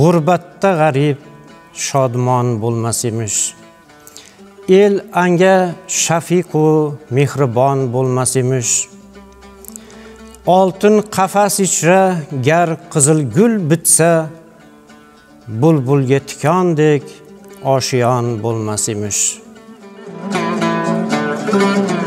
g'urbatda g'arib shodmon bo'lmas emish. El anga shafiqu mehribon bo'lmas emish. Oltin qafas ichra gar qizil gul bitsa, bulbulga tikondek oshiyon bo'lmas emish.